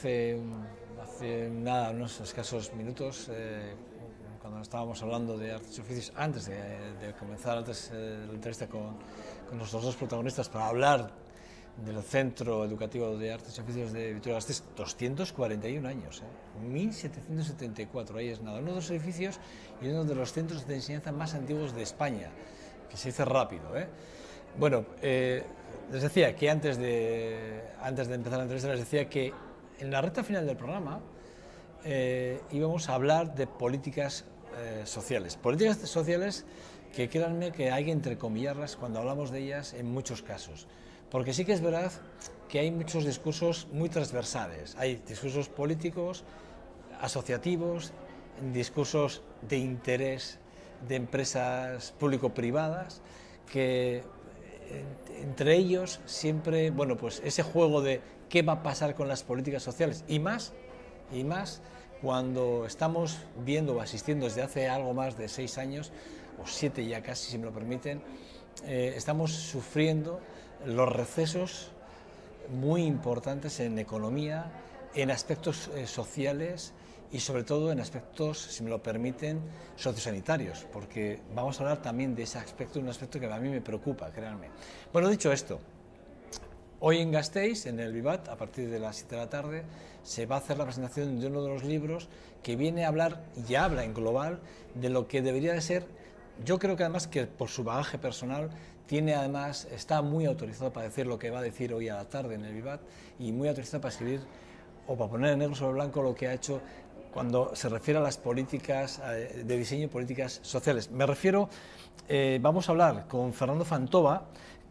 hace nada, unos escasos minutos, cuando estábamos hablando de artes y oficios, antes de comenzar la entrevista con nuestros dos protagonistas para hablar del Centro Educativo de Artes y Oficios de Vitoria-Gasteiz, 241 años, 1774, ahí es nada, uno de los edificios y uno de los centros de enseñanza más antiguos de España, que se dice rápido. Bueno, les decía que antes de empezar la entrevista les decía que en la recta final del programa íbamos a hablar de políticas sociales que créanme que hay que entrecomillarlas cuando hablamos de ellas en muchos casos, porque sí que es verdad que hay muchos discursos muy transversales, hay discursos políticos, asociativos, discursos de interés de empresas público-privadas, que entre ellos siempre, bueno, pues ese juego de qué va a pasar con las políticas sociales y más cuando estamos viendo o asistiendo desde hace algo más de 6 años, o 7 ya casi, si me lo permiten, estamos sufriendo los recesos muy importantes en economía, en aspectos sociales y sobre todo en aspectos, si me lo permiten, sociosanitarios, porque vamos a hablar también de ese aspecto, un aspecto que a mí me preocupa, créanme. Bueno, dicho esto, hoy en Gasteiz, en el Vivat, a partir de las 7 de la tarde, se va a hacer la presentación de uno de los libros que viene a hablar, y habla en global, de lo que debería de ser. Yo creo que además que por su bagaje personal está muy autorizado para decir lo que va a decir hoy a la tarde en el Vivat, y muy autorizado para escribir o para poner en negro sobre blanco lo que ha hecho cuando se refiere a las políticas de diseño y políticas sociales. Me refiero, vamos a hablar con Fernando Fantova,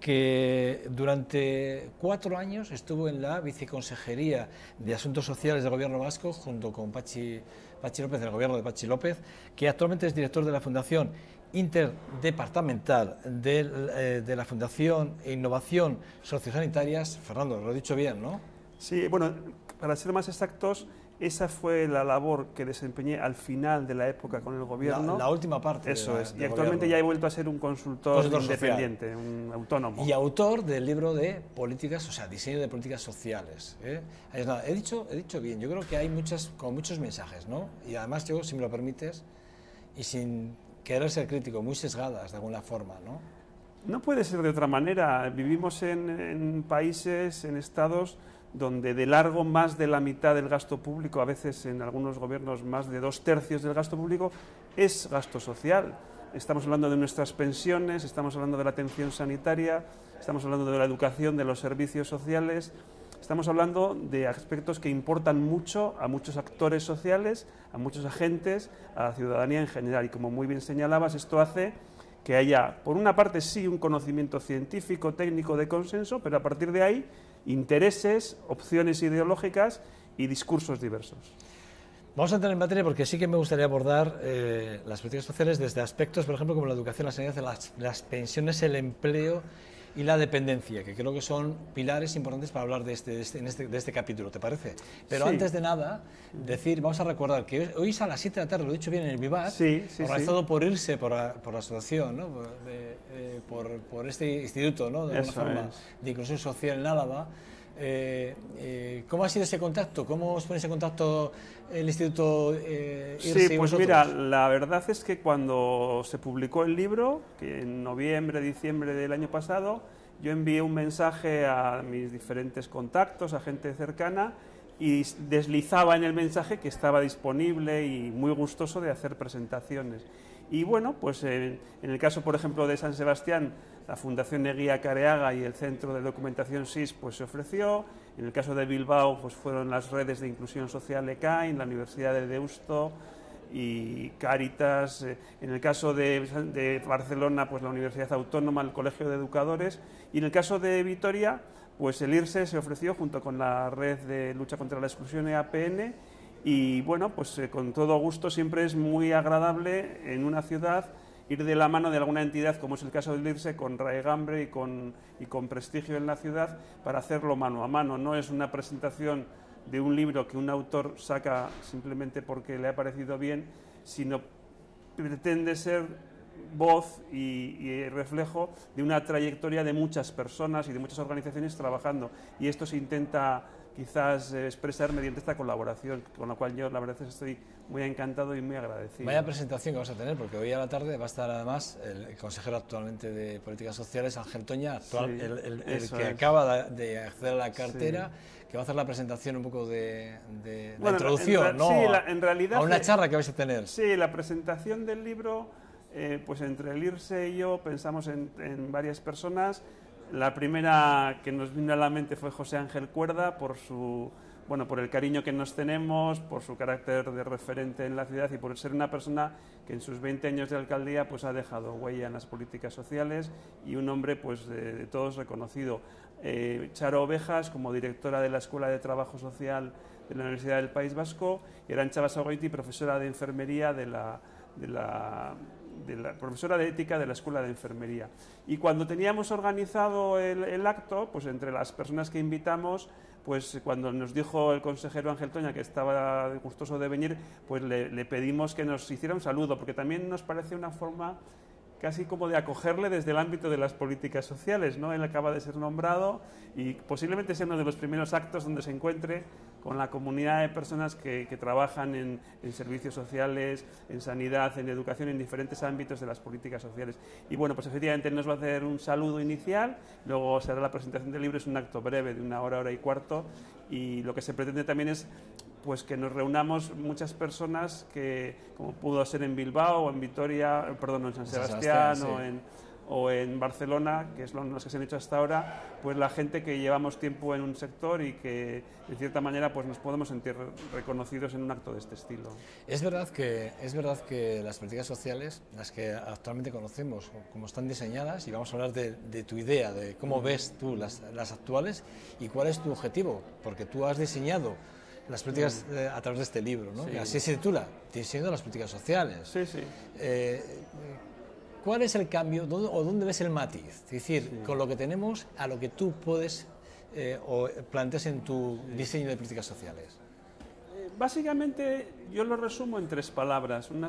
que durante 4 años estuvo en la Viceconsejería de Asuntos Sociales del Gobierno Vasco, junto con Patxi López, del Gobierno de Patxi López, que actualmente es director de la Fundación Interdepartamental de la Fundación Innovación Sociosanitarias. Fernando, lo he dicho bien, ¿no? Sí, bueno, para ser más exactos, esa fue la labor que desempeñé al final de la época con el gobierno. La última parte. Eso es. Y actualmente ya he vuelto a ser un consultor independiente, un autónomo. Y autor del libro de políticas, o sea, diseño de políticas sociales. He dicho bien, yo creo que hay muchos mensajes, ¿no? Y además yo, si me lo permites, y sin querer ser crítico, muy sesgadas de alguna forma, ¿no? No puede ser de otra manera. Vivimos en países, en estados donde de largo más de la mitad del gasto público, a veces en algunos gobiernos más de 2/3 del gasto público, es gasto social. Estamos hablando de nuestras pensiones, estamos hablando de la atención sanitaria, estamos hablando de la educación, de los servicios sociales, estamos hablando de aspectos que importan mucho a muchos actores sociales, a muchos agentes, a la ciudadanía en general. Y como muy bien señalabas, esto hace que haya, por una parte, sí, un conocimiento científico, técnico de consenso, pero a partir de ahí, intereses, opciones ideológicas y discursos diversos. Vamos a entrar en materia porque sí que me gustaría abordar las políticas sociales desde aspectos, por ejemplo, como la educación, la sanidad, las pensiones, el empleo y la dependencia, que creo que son pilares importantes para hablar de este capítulo, ¿te parece? Pero sí, antes de nada, vamos a recordar que hoy es a las 7 de la tarde, lo he dicho bien, en el Vivat, organizado por IRSE, por la asociación, ¿no? por este instituto, ¿no? De alguna forma, de inclusión social en Álava. ¿Cómo ha sido ese contacto? ¿Cómo os ponéis en contacto el Instituto IRSE Sí, y pues vosotros? mira, la verdad es que cuando se publicó el libro, que en noviembre, diciembre del año pasado, yo envié un mensaje a mis diferentes contactos, a gente cercana, y deslizaba en el mensaje que estaba disponible y muy gustoso de hacer presentaciones. Y bueno, pues en el caso, por ejemplo, de San Sebastián, la Fundación Eguía Careaga y el Centro de Documentación SIS pues se ofreció. En el caso de Bilbao, pues fueron las redes de inclusión social ECAIN, la Universidad de Deusto y Cáritas. En el caso de Barcelona, pues la Universidad Autónoma, el Colegio de Educadores. Y en el caso de Vitoria, pues el IRSE se ofreció junto con la Red de Lucha contra la Exclusión EAPN. Y bueno, pues con todo gusto, siempre es muy agradable en una ciudad ir de la mano de alguna entidad, como es el caso del IRSE, con raigambre y con prestigio en la ciudad, para hacerlo mano a mano. No es una presentación de un libro que un autor saca simplemente porque le ha parecido bien, sino pretende ser voz y reflejo de una trayectoria de muchas personas y de muchas organizaciones trabajando, y esto se intenta quizás expresar mediante esta colaboración, con lo cual yo la verdad es que estoy muy encantado y muy agradecido. Vaya presentación que vas a tener, porque hoy a la tarde va a estar además el consejero actualmente de Políticas Sociales, Ángel Toña, actual, Sí, el que acaba de acceder a la cartera, sí, que va a hacer la presentación un poco de la introducción, ¿no? Sí, en realidad, a una charla que vais a tener. Sí, la presentación del libro, pues entre el Irse y yo pensamos en varias personas. La primera que nos vino a la mente fue José Ángel Cuerda, por el cariño que nos tenemos, por su carácter de referente en la ciudad y por ser una persona que en sus 20 años de alcaldía pues ha dejado huella en las políticas sociales y un hombre pues de todos reconocido. Charo Ovejas, como directora de la Escuela de Trabajo Social de la Universidad del País Vasco, y Arantxa Basagoiti, profesora de enfermería profesora de ética de la Escuela de Enfermería. Y cuando teníamos organizado el acto, pues entre las personas que invitamos, pues cuando nos dijo el consejero Ángel Toña que estaba gustoso de venir, pues le pedimos que nos hiciera un saludo, porque también nos parece una forma casi como de acogerle desde el ámbito de las políticas sociales, ¿no? Él acaba de ser nombrado y posiblemente sea uno de los primeros actos donde se encuentre con la comunidad de personas que trabajan en servicios sociales, en sanidad, en educación, en diferentes ámbitos de las políticas sociales. Y bueno, pues efectivamente él nos va a hacer un saludo inicial, luego será la presentación del libro, es un acto breve de 1 hora, hora y cuarto, y lo que se pretende también es pues que nos reunamos muchas personas que, como pudo ser en Bilbao o en Vitoria, perdón, en San Sebastián sí, o en Barcelona, que es los que se han hecho hasta ahora, pues la gente que llevamos tiempo en un sector y que de cierta manera pues nos podemos sentir reconocidos en un acto de este estilo. Es verdad que las políticas sociales, las que actualmente conocemos, como están diseñadas, y vamos a hablar de tu idea, de cómo ves tú las actuales y cuál es tu objetivo, porque tú has diseñado las políticas a través de este libro, ¿no? Sí. Así se titula, Diseñando las políticas sociales. Sí, sí. ¿Cuál es el cambio o dónde ves el matiz? Es decir, sí, con lo que tenemos a lo que tú puedes o planteas en tu diseño de políticas sociales. Básicamente yo lo resumo en 3 palabras. Una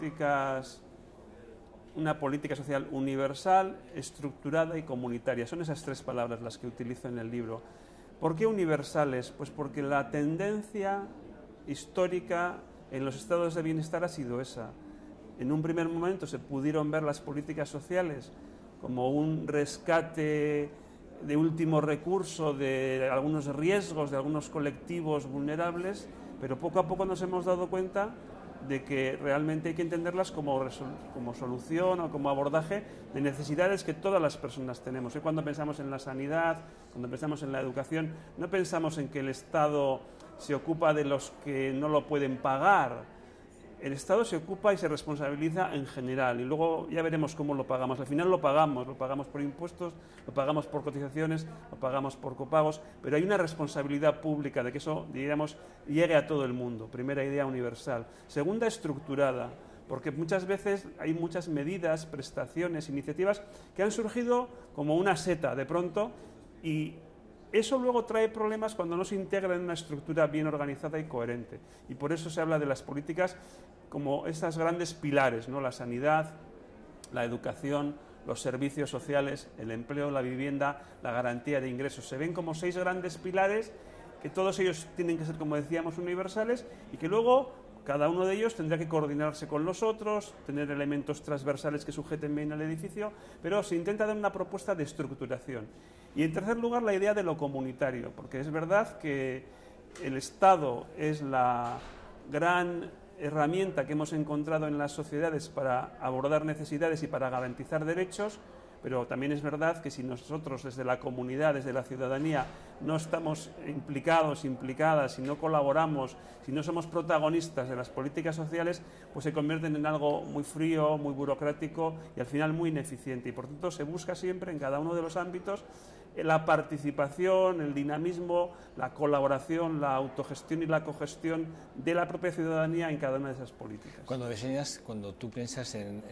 política social universal, estructurada y comunitaria. Son esas 3 palabras las que utilizo en el libro. ¿Por qué universales? Pues porque la tendencia histórica en los estados de bienestar ha sido esa. En un primer momento se pudieron ver las políticas sociales como un rescate de último recurso de algunos riesgos, de algunos colectivos vulnerables, pero poco a poco nos hemos dado cuenta de que realmente hay que entenderlas como solución o como abordaje de necesidades que todas las personas tenemos. Y cuando pensamos en la sanidad, cuando pensamos en la educación, no pensamos en que el Estado se ocupa de los que no lo pueden pagar. El Estado se ocupa y se responsabiliza en general y luego ya veremos cómo lo pagamos. Al final lo pagamos por impuestos, lo pagamos por cotizaciones, lo pagamos por copagos, pero hay una responsabilidad pública de que eso, digamos, llegue a todo el mundo. Primera idea universal. Segunda, estructurada, porque muchas veces hay muchas medidas, prestaciones, iniciativas que han surgido como una seta de pronto y eso luego trae problemas cuando no se integra en una estructura bien organizada y coherente. Y por eso se habla de las políticas como esas grandes pilares, ¿no? La sanidad, la educación, los servicios sociales, el empleo, la vivienda, la garantía de ingresos. Se ven como 6 grandes pilares que todos ellos tienen que ser, como decíamos, universales y que luego cada uno de ellos tendrá que coordinarse con los otros, tener elementos transversales que sujeten bien al edificio, pero se intenta dar una propuesta de estructuración. Y en tercer lugar, la idea de lo comunitario, porque es verdad que el Estado es la gran herramienta que hemos encontrado en las sociedades para abordar necesidades y para garantizar derechos, pero también es verdad que si nosotros desde la comunidad, desde la ciudadanía, no estamos implicados, implicadas, si no colaboramos, si no somos protagonistas de las políticas sociales, pues se convierten en algo muy frío, muy burocrático y al final muy ineficiente. Y por tanto se busca siempre en cada uno de los ámbitos la participación, el dinamismo, la colaboración, la autogestión y la cogestión de la propia ciudadanía en cada una de esas políticas. Cuando diseñas, cuando tú piensas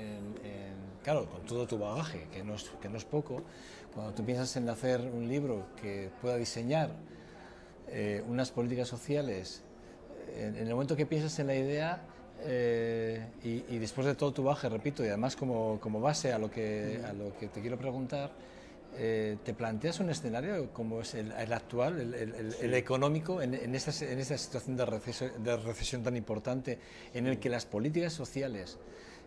claro, con todo tu bagaje, que no es poco, cuando tú piensas en hacer un libro que pueda diseñar unas políticas sociales, en el momento que piensas en la idea y después de todo tu bagaje, repito, y además como base a lo que te quiero preguntar, ¿te planteas un escenario como es el actual, el económico, en esta situación de recesión tan importante, en el que las políticas sociales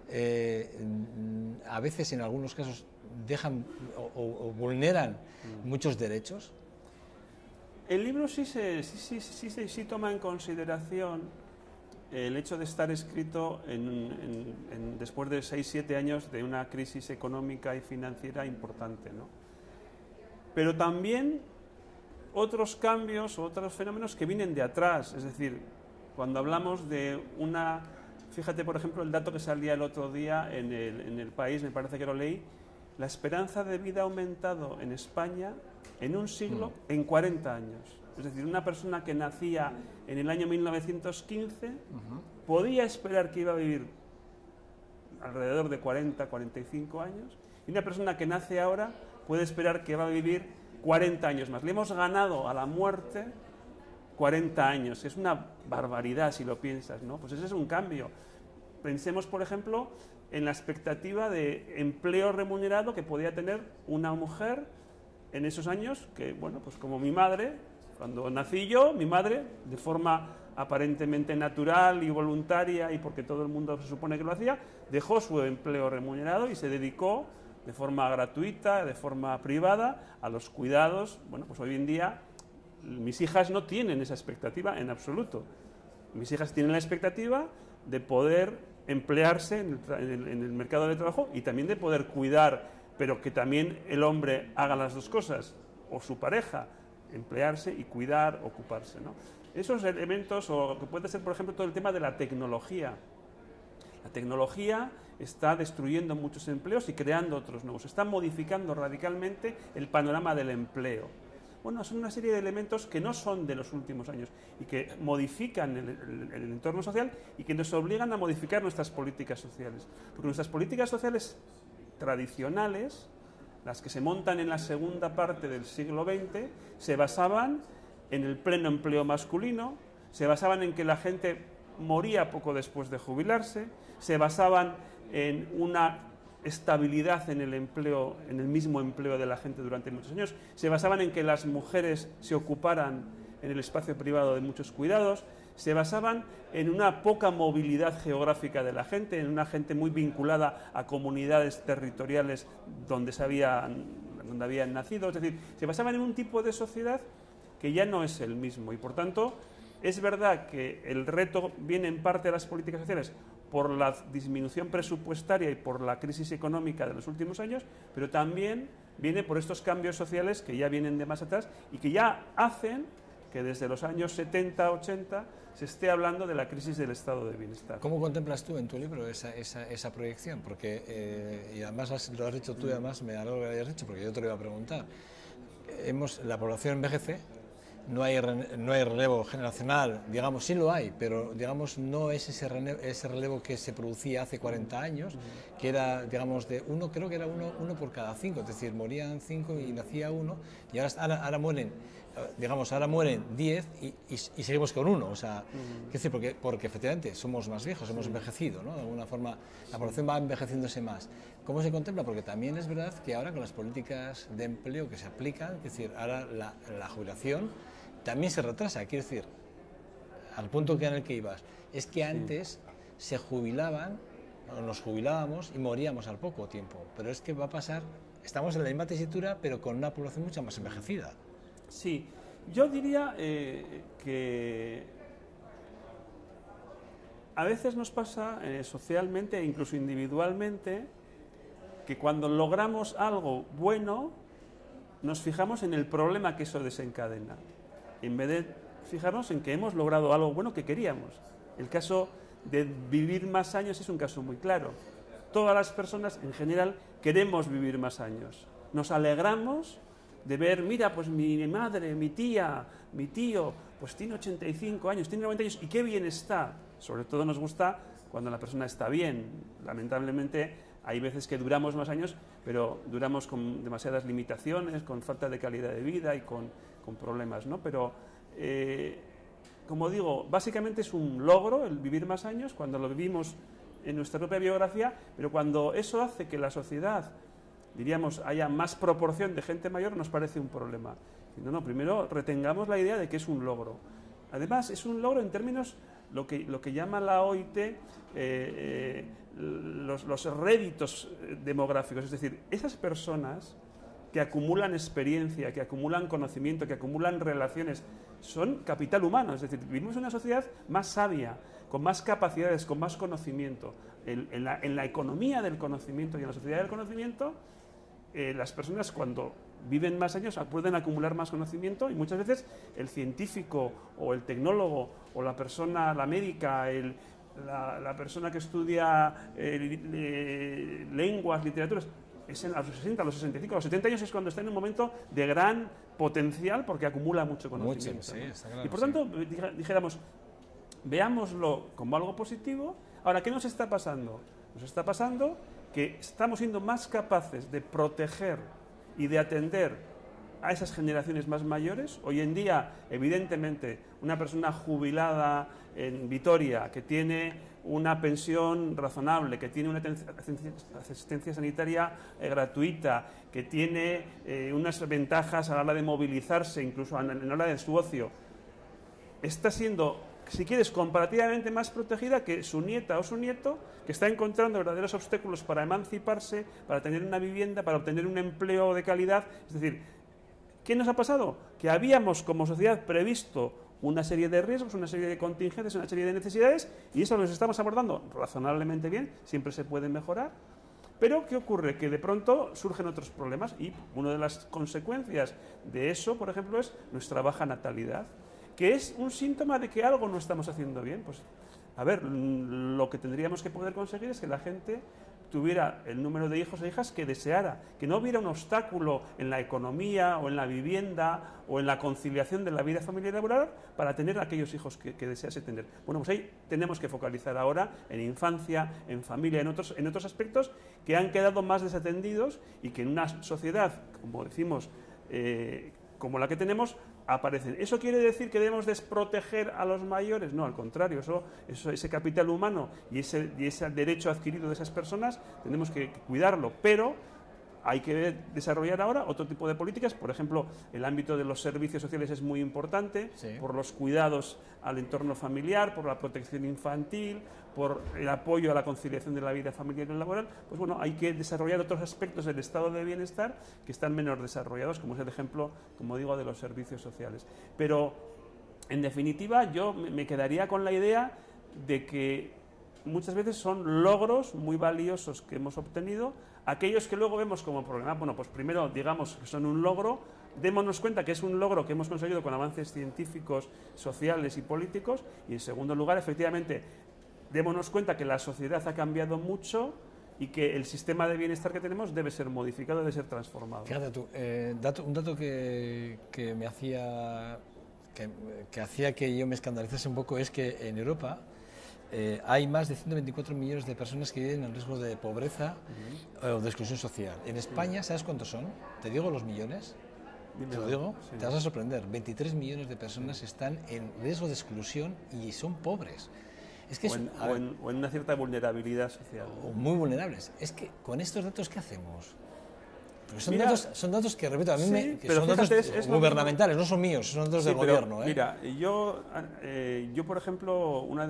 a veces, en algunos casos, dejan o vulneran muchos derechos? El libro sí toma en consideración el hecho de estar escrito después de 6-7 años de una crisis económica y financiera importante, ¿no? Pero también otros cambios o otros fenómenos que vienen de atrás. Es decir, cuando hablamos de una... Fíjate, por ejemplo, el dato que salía el otro día en el País, me parece que lo leí, la esperanza de vida ha aumentado en España en un siglo en 40 años. Es decir, una persona que nacía en el año 1915 podía esperar que iba a vivir alrededor de 40-45 años, y una persona que nace ahora puede esperar que va a vivir 40 años más. Le hemos ganado a la muerte 40 años. Es una barbaridad si lo piensas, ¿no? Pues ese es un cambio. Pensemos, por ejemplo, en la expectativa de empleo remunerado que podía tener una mujer en esos años, que, bueno, pues como mi madre, cuando nací yo, mi madre, de forma aparentemente natural y voluntaria, y porque todo el mundo se supone que lo hacía, dejó su empleo remunerado y se dedicó de forma gratuita, de forma privada, a los cuidados. Bueno, pues hoy en día mis hijas no tienen esa expectativa en absoluto. Mis hijas tienen la expectativa de poder emplearse en el mercado de trabajo y también de poder cuidar, pero que también el hombre haga las dos cosas, o su pareja, emplearse y cuidar, ocuparse, ¿no? Esos elementos, o que puede ser, por ejemplo, todo el tema de la tecnología. La tecnología está destruyendo muchos empleos y creando otros nuevos. Está modificando radicalmente el panorama del empleo. Bueno, son una serie de elementos que no son de los últimos años y que modifican el entorno social y que nos obligan a modificar nuestras políticas sociales. Porque nuestras políticas sociales tradicionales, las que se montan en la segunda parte del siglo XX, se basaban en el pleno empleo masculino, se basaban en que la gente moría poco después de jubilarse, se basaban en una estabilidad en el empleo, en el mismo empleo de la gente durante muchos años, se basaban en que las mujeres se ocuparan en el espacio privado de muchos cuidados, se basaban en una poca movilidad geográfica de la gente, en una gente muy vinculada a comunidades territoriales donde habían nacido. Es decir, se basaban en un tipo de sociedad que ya no es el mismo, y por tanto es verdad que el reto viene en parte de las políticas sociales por la disminución presupuestaria y por la crisis económica de los últimos años, pero también viene por estos cambios sociales que ya vienen de más atrás y que ya hacen que desde los años 70-80 se esté hablando de la crisis del estado de bienestar. ¿Cómo contemplas tú en tu libro esa proyección? Porque, y además lo has dicho tú, y además me alegro que lo hayas dicho, porque yo te lo iba a preguntar. La población envejece, no hay relevo generacional, digamos, sí lo hay, pero digamos no es ese relevo que se producía hace 40 años, que era, digamos, creo que era uno por cada 5, es decir, morían 5 y nacía 1, y ahora mueren, digamos, ahora mueren 10 y seguimos con 1, o sea, ¿qué decir? Porque efectivamente somos más viejos, hemos envejecido, ¿no? De alguna forma la población va envejeciéndose más. ¿Cómo se contempla? Porque también es verdad que ahora con las políticas de empleo que se aplican, es decir, ahora la jubilación también se retrasa, quiero decir, al punto en el que ibas, es que antes se jubilaban, o nos jubilábamos y moríamos al poco tiempo, pero es que va a pasar, estamos en la misma tesitura, pero con una población mucho más envejecida. Sí, yo diría que a veces nos pasa socialmente e incluso individualmente que cuando logramos algo bueno nos fijamos en el problema que eso desencadena, en vez de fijarnos en que hemos logrado algo bueno que queríamos. El caso de vivir más años es un caso muy claro. Todas las personas en general queremos vivir más años. Nos alegramos de ver, mira, pues mi madre, mi tía, mi tío, pues tiene 85 años, tiene 90 años, y qué bien está. Sobre todo nos gusta cuando la persona está bien. Lamentablemente hay veces que duramos más años, pero duramos con demasiadas limitaciones, con falta de calidad de vida y con problemas, ¿no? Pero, como digo, básicamente es un logro el vivir más años cuando lo vivimos en nuestra propia biografía, pero cuando eso hace que la sociedad diríamos, haya más proporción de gente mayor, nos parece un problema. No, no, primero retengamos la idea de que es un logro. Además, es un logro en términos, lo que llama la OIT, los réditos demográficos. Es decir, esas personas que acumulan experiencia, que acumulan conocimiento, que acumulan relaciones, son capital humano. Es decir, vivimos en una sociedad más sabia, con más capacidades, con más conocimiento. En la economía del conocimiento y en la sociedad del conocimiento, las personas cuando viven más años pueden acumular más conocimiento, y muchas veces el científico o el tecnólogo o la persona, la médica, la persona que estudia lenguas, literaturas, es a los 60, a los 65, a los 70 años es cuando está en un momento de gran potencial porque acumula mucho conocimiento. Mucho, sí, está claro, y por tanto, dijéramos, veámoslo como algo positivo. Ahora, ¿qué nos está pasando? Nos está pasando que estamos siendo más capaces de proteger y de atender a esas generaciones más mayores. Hoy en día, evidentemente, una persona jubilada en Vitoria que tiene una pensión razonable, que tiene una asistencia sanitaria gratuita, que tiene unas ventajas a la hora de movilizarse, incluso a la hora de su ocio, está siendo, si quieres, comparativamente más protegida que su nieta o su nieto, que está encontrando verdaderos obstáculos para emanciparse, para tener una vivienda, para obtener un empleo de calidad. Es decir, ¿qué nos ha pasado? Que habíamos como sociedad previsto una serie de riesgos, una serie de contingencias, una serie de necesidades, y eso los estamos abordando razonablemente bien, siempre se puede mejorar. Pero, ¿qué ocurre? Que de pronto surgen otros problemas, y una de las consecuencias de eso, por ejemplo, es nuestra baja natalidad, que es un síntoma de que algo no estamos haciendo bien. Pues, a ver, lo que tendríamos que poder conseguir es que la gente tuviera el número de hijos e hijas que deseara, que no hubiera un obstáculo en la economía o en la vivienda o en la conciliación de la vida familiar y laboral para tener aquellos hijos que desease tener. Bueno, pues ahí tenemos que focalizar ahora en infancia, en familia, en otros aspectos que han quedado más desatendidos y que en una sociedad, como decimos, como la que tenemos, aparecen. ¿Eso quiere decir que debemos desproteger a los mayores? No, al contrario, ese capital humano y ese derecho adquirido de esas personas tenemos que cuidarlo, pero hay que desarrollar ahora otro tipo de políticas. Por ejemplo, el ámbito de los servicios sociales es muy importante, sí, por los cuidados al entorno familiar, por la protección infantil, por el apoyo a la conciliación de la vida familiar y laboral. Pues bueno, hay que desarrollar otros aspectos del estado de bienestar que están menos desarrollados, como es el ejemplo, como digo, de los servicios sociales. Pero, en definitiva, yo me quedaría con la idea de que muchas veces son logros muy valiosos que hemos obtenido, aquellos que luego vemos como problema. Bueno, pues primero digamos que son un logro, démonos cuenta que es un logro que hemos conseguido con avances científicos, sociales y políticos, y en segundo lugar, efectivamente, démonos cuenta que la sociedad ha cambiado mucho y que el sistema de bienestar que tenemos debe ser modificado, debe ser transformado. Fíjate tú, un dato que me hacía que yo me escandalizase un poco es que en Europa hay más de 124 millones de personas que viven en riesgo de pobreza o de exclusión social. En España, ¿sabes cuántos son? ¿Te digo los millones? Te lo digo, sí. Te vas a sorprender. 23 millones de personas están en riesgo de exclusión y son pobres. Es que o en una cierta vulnerabilidad social. O muy vulnerables. Es que con estos datos, ¿qué hacemos? Porque son datos que, repito, a mí sí, son datos gubernamentales, no son míos, son datos del gobierno. Mira, yo, por ejemplo, una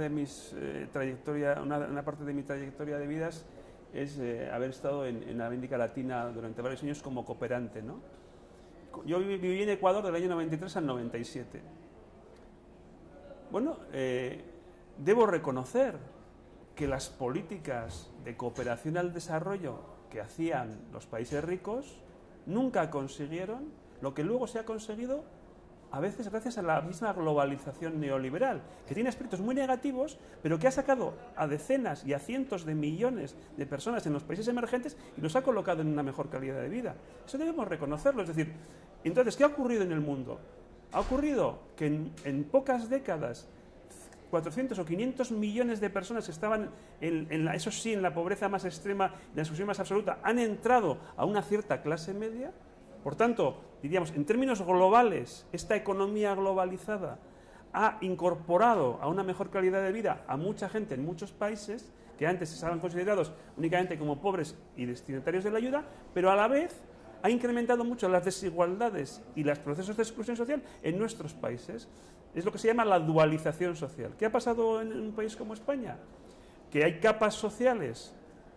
parte de mi trayectoria de vidas es haber estado en América Latina durante varios años como cooperante, ¿no? Yo viví en Ecuador del año 93 al 97. Bueno, debo reconocer que las políticas de cooperación al desarrollo que hacían los países ricos nunca consiguieron lo que luego se ha conseguido, a veces gracias a la misma globalización neoliberal, que tiene aspectos muy negativos, pero que ha sacado a decenas y a cientos de millones de personas en los países emergentes y los ha colocado en una mejor calidad de vida. Eso debemos reconocerlo. Es decir, entonces, ¿qué ha ocurrido en el mundo? Ha ocurrido que en pocas décadas 400 o 500 millones de personas que estaban, eso sí, en la pobreza más extrema, en la exclusión más absoluta, han entrado a una cierta clase media. Por tanto, diríamos, en términos globales, esta economía globalizada ha incorporado a una mejor calidad de vida a mucha gente en muchos países, que antes estaban considerados únicamente como pobres y destinatarios de la ayuda, pero a la vez ha incrementado mucho las desigualdades y los procesos de exclusión social en nuestros países. Es lo que se llama la dualización social. ¿Qué ha pasado en un país como España? Que hay capas sociales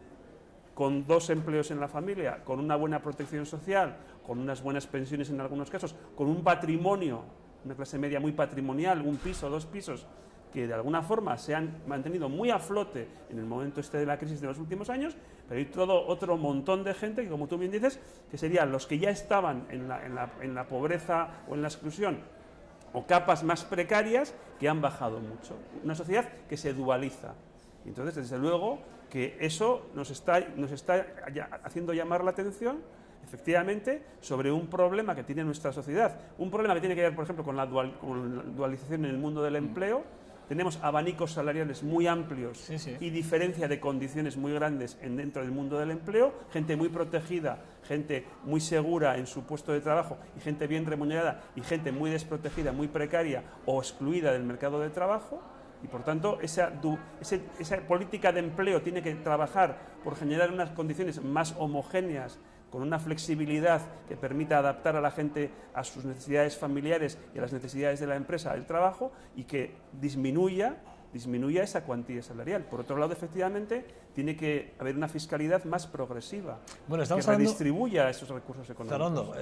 con 2 empleos en la familia, con una buena protección social, con unas buenas pensiones en algunos casos, con un patrimonio, una clase media muy patrimonial, un piso, 2 pisos, que de alguna forma se han mantenido muy a flote en el momento de la crisis de los últimos años, pero hay todo otro montón de gente que, como tú bien dices, que serían los que ya estaban en la pobreza o en la exclusión, o capas más precarias que han bajado mucho. Una sociedad que se dualiza. Entonces, desde luego, que eso nos está haciendo llamar la atención, efectivamente, sobre un problema que tiene nuestra sociedad. Un problema que tiene que ver, por ejemplo, con la dualización en el mundo del empleo. Tenemos abanicos salariales muy amplios y diferencia de condiciones muy grandes dentro del mundo del empleo, gente muy protegida, gente muy segura en su puesto de trabajo y gente bien remunerada y gente muy desprotegida, muy precaria o excluida del mercado de trabajo. Y por tanto, esa política de empleo tiene que trabajar por generar unas condiciones más homogéneas, con una flexibilidad que permita adaptar a la gente a sus necesidades familiares y a las necesidades de la empresa, del trabajo, y que disminuya esa cuantía salarial. Por otro lado, efectivamente, tiene que haber una fiscalidad más progresiva, bueno, que redistribuya esos recursos económicos.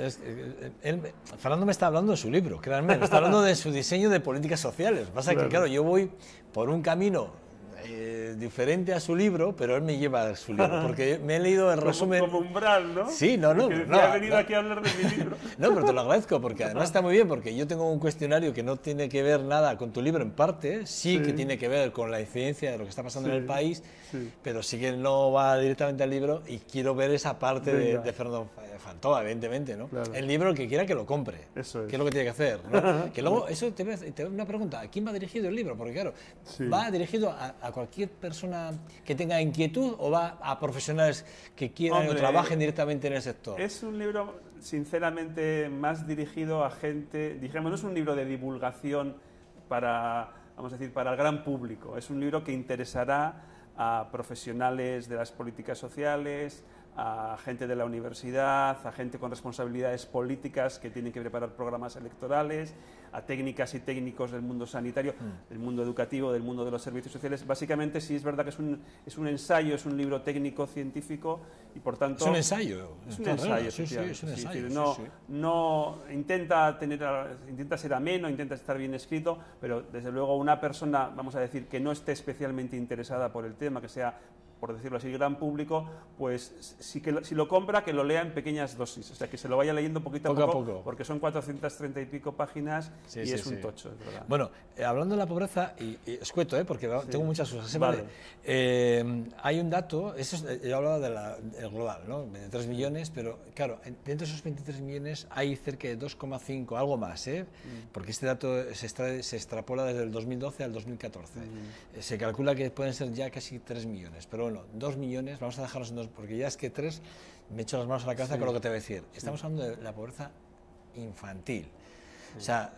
Fernando me está hablando de su libro, créanme, me está hablando de su diseño de políticas sociales. Pasa que, claro, yo voy por un camino diferente a su libro, pero él me lleva a su libro, porque me he leído el resumen... Como umbral, ¿no? Sí, no. He venido aquí a hablar de mi libro. No, pero te lo agradezco, porque además está muy bien, porque yo tengo un cuestionario que no tiene que ver nada con tu libro en parte, sí que tiene que ver con la incidencia de lo que está pasando en el país, pero sí que no va directamente al libro y quiero ver esa parte de Fernando Fantova, evidentemente, ¿no? Claro. El libro, el que quiera que lo compre, eso es. que es lo que tiene que hacer, ¿no? Que luego, eso te voy a hacer una pregunta, ¿a quién va dirigido el libro? Porque claro, ¿va dirigido a cualquier persona que tenga inquietud o va a profesionales que quieran o trabajen directamente en el sector? Es un libro, sinceramente, más dirigido a gente, digamos, no es un libro de divulgación para, vamos a decir, para el gran público. Es un libro que interesará a profesionales de las políticas sociales, a gente de la universidad, a gente con responsabilidades políticas que tienen que preparar programas electorales, a técnicas y técnicos del mundo sanitario, del mundo educativo, del mundo de los servicios sociales. Básicamente, sí es verdad que es un ensayo, es un libro técnico, científico, y por tanto... Es un ensayo. Es un ensayo, sí, es un ensayo. No intenta ser ameno, intenta estar bien escrito, pero desde luego una persona, vamos a decir, que no esté especialmente interesada por el tema, que sea, por decirlo así, gran público, pues si lo compra, que lo lea en pequeñas dosis, o sea, que se lo vaya leyendo poquito a poco, porque son 430 y pico páginas y es un tocho, es verdad. Bueno, hablando de la pobreza, y escueto, porque tengo muchas cosas. Vale. Hay un dato, yo hablaba del global, ¿no? 23 millones, pero claro, dentro de esos 23 millones hay cerca de 2,5, algo más, porque este dato se extrapola desde el 2012 al 2014. Se calcula que pueden ser ya casi 3 millones, pero bueno, 2 millones, vamos a dejarlos en 2, porque ya es que 3, me echo las manos a la cabeza con lo que te voy a decir. Estamos hablando de la pobreza infantil. O sea,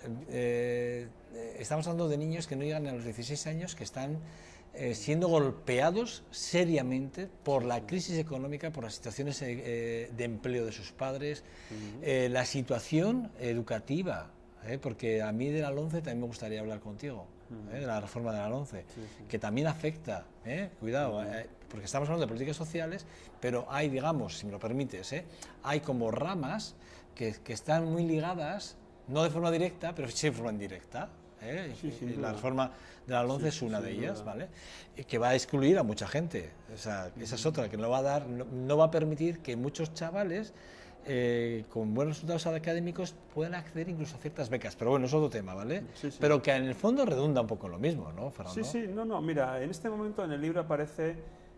estamos hablando de niños que no llegan a los 16 años, que están siendo golpeados seriamente por la crisis económica, por las situaciones de empleo de sus padres, la situación educativa, porque a mí de la LOMCE también me gustaría hablar contigo. De la reforma de la LOMCE, que también afecta, cuidado, porque estamos hablando de políticas sociales, pero hay, digamos, si me lo permites, hay como ramas que están muy ligadas, no de forma directa, pero sí de forma indirecta. La reforma de la LOMCE es una de ellas, ¿vale? Que va a excluir a mucha gente, o sea, esa es otra, que no va a dar, no va a permitir que muchos chavales con buenos resultados académicos pueden acceder incluso a ciertas becas, pero bueno, es otro tema, ¿vale? Pero que en el fondo redunda un poco en lo mismo, ¿no, Fernando? Mira, en este momento en el libro aparece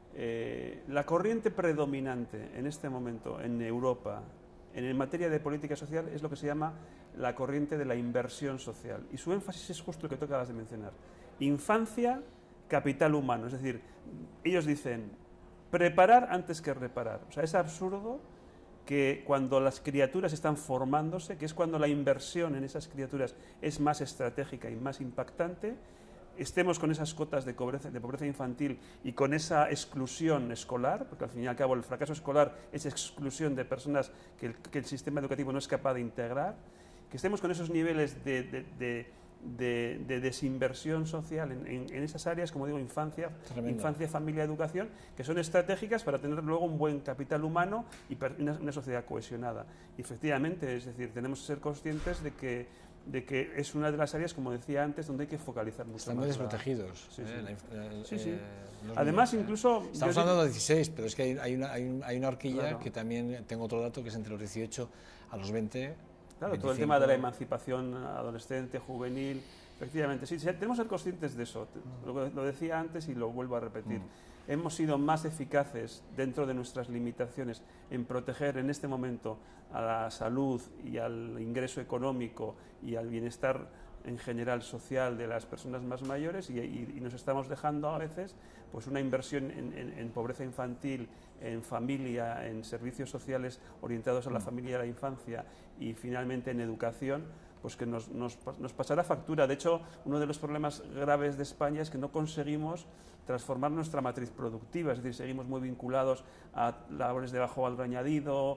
la corriente predominante en este momento en Europa, en materia de política social, es lo que se llama la corriente de la inversión social, y su énfasis es justo el que tú acabas de mencionar: infancia, capital humano, es decir, ellos dicen preparar antes que reparar. O sea, es absurdo que cuando las criaturas están formándose, que es cuando la inversión en esas criaturas es más estratégica y más impactante, estemos con esas cotas de pobreza infantil y con esa exclusión escolar, porque al fin y al cabo el fracaso escolar es exclusión de personas que el sistema educativo no es capaz de integrar, que estemos con esos niveles de desinversión social en esas áreas, como digo, infancia, familia, educación, que son estratégicas para tener luego un buen capital humano y una sociedad cohesionada. Y efectivamente, es decir, tenemos que ser conscientes de que es una de las áreas, como decía antes, donde hay que focalizar mucho. Están muy desprotegidos. Sí. Además, incluso... Estamos hablando de 16, pero es que hay una horquilla, claro, que también tengo otro dato, que es entre los 18 a los 20. Claro, 25. Todo el tema de la emancipación adolescente, juvenil, efectivamente, sí, tenemos que ser conscientes de eso. Lo decía antes y lo vuelvo a repetir. Hemos sido más eficaces dentro de nuestras limitaciones en proteger en este momento a la salud y al ingreso económico y al bienestar en general social de las personas más mayores y nos estamos dejando a veces pues una inversión en pobreza infantil, en familia, en servicios sociales orientados a la familia y a la infancia y finalmente en educación, pues que nos pasará factura. De hecho, uno de los problemas graves de España es que no conseguimos transformar nuestra matriz productiva, es decir, seguimos muy vinculados a labores de bajo valor añadido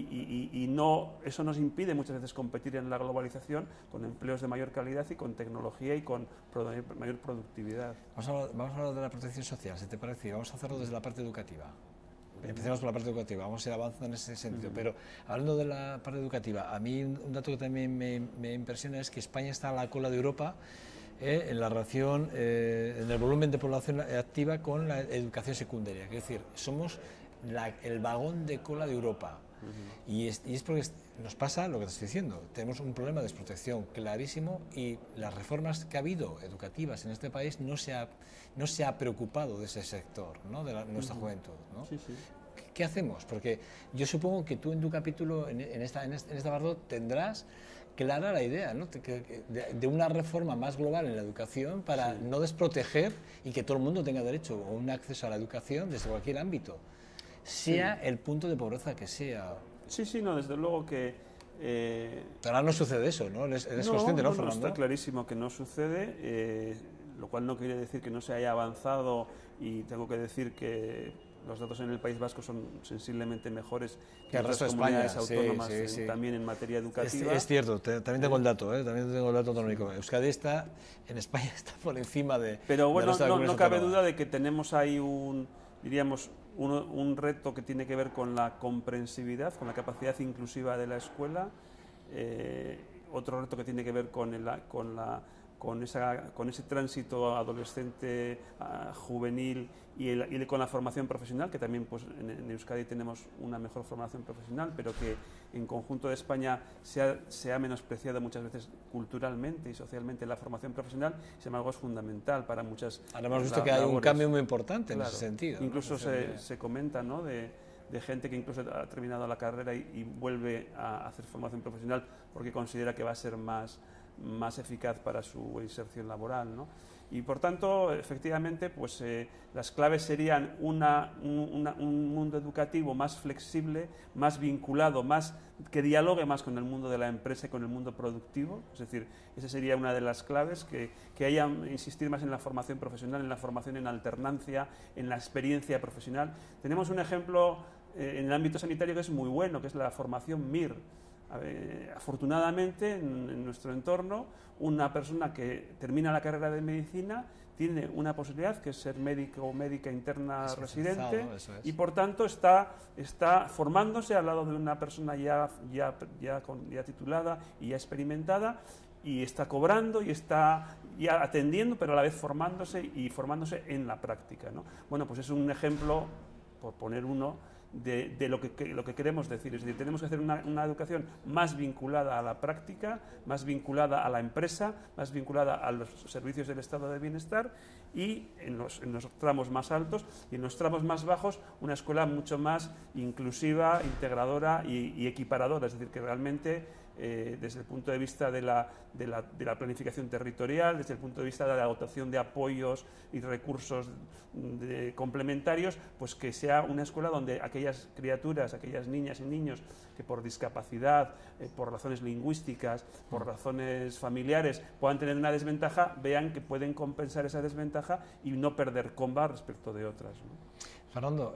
y eso nos impide muchas veces competir en la globalización con empleos de mayor calidad y con tecnología y con mayor productividad. Vamos a hablar de la protección social, si te parece, vamos a hacerlo desde la parte educativa. Empecemos por la parte educativa, vamos a ir avanzando en ese sentido, pero hablando de la parte educativa, a mí un dato que también me impresiona es que España está a la cola de Europa en la relación, en el volumen de población activa con la educación secundaria, es decir, somos el vagón de cola de Europa. Y es porque nos pasa lo que te estoy diciendo, tenemos un problema de desprotección clarísimo y las reformas que ha habido educativas en este país no se ha preocupado de ese sector, ¿no? De nuestra juventud, ¿no? Sí. ¿Qué hacemos? Porque yo supongo que tú en tu capítulo, en este apartado, tendrás clara la idea, ¿no? de una reforma más global en la educación para no desproteger y que todo el mundo tenga derecho a un acceso a la educación desde cualquier ámbito, sea el punto de pobreza que sea. Sí, no, desde luego que... Pero ahora no sucede eso, ¿no? ¿Eres consciente, no, Fernando? Está clarísimo que no sucede, lo cual no quiere decir que no se haya avanzado y tengo que decir que los datos en el País Vasco son sensiblemente mejores que el resto de comunidades autónomas también en materia educativa. Es cierto, también tengo el dato, también tengo el dato autonómico. Euskadi en España está por encima de... Pero bueno, no cabe autónoma. duda de que tenemos ahí un reto que tiene que ver con la comprensividad, con la capacidad inclusiva de la escuela, otro reto que tiene que ver con ese tránsito adolescente, juvenil y con la formación profesional, que también pues, en Euskadi tenemos una mejor formación profesional, pero que en conjunto de España se ha menospreciado muchas veces culturalmente y socialmente la formación profesional, sin embargo es fundamental para muchas Ahora hemos visto que hay un cambio muy importante en ese sentido. Incluso se comenta, ¿no?, de gente que incluso ha terminado la carrera y vuelve a hacer formación profesional porque considera que va a ser más eficaz para su inserción laboral, ¿no? Y por tanto, efectivamente, pues las claves serían un mundo educativo más flexible, más vinculado, que dialogue más con el mundo de la empresa y con el mundo productivo. Es decir, esa sería una de las claves, que haya insistir más en la formación profesional, en la formación en alternancia, en la experiencia profesional. Tenemos un ejemplo en el ámbito sanitario que es muy bueno, que es la formación MIR. Afortunadamente, en nuestro entorno, una persona que termina la carrera de medicina tiene una posibilidad, que es ser médico o médica interna residente, y por tanto está formándose al lado de una persona ya titulada y ya experimentada, y está cobrando y está ya atendiendo, pero a la vez formándose en la práctica, ¿no? Bueno, pues es un ejemplo, por poner uno, de lo que queremos decir. Es decir, tenemos que hacer una educación más vinculada a la práctica, más vinculada a la empresa, más vinculada a los servicios del estado de bienestar, y en los tramos más altos y en los tramos más bajos una escuela mucho más inclusiva, integradora y equiparadora. Es decir, que realmente desde el punto de vista de la planificación territorial, desde el punto de vista de la dotación de apoyos y recursos complementarios, pues que sea una escuela donde aquellas criaturas, aquellas niñas y niños que por discapacidad, por razones lingüísticas, por razones familiares, puedan tener una desventaja, vean que pueden compensar esa desventaja y no perder comba respecto de otras, ¿no? Fernando,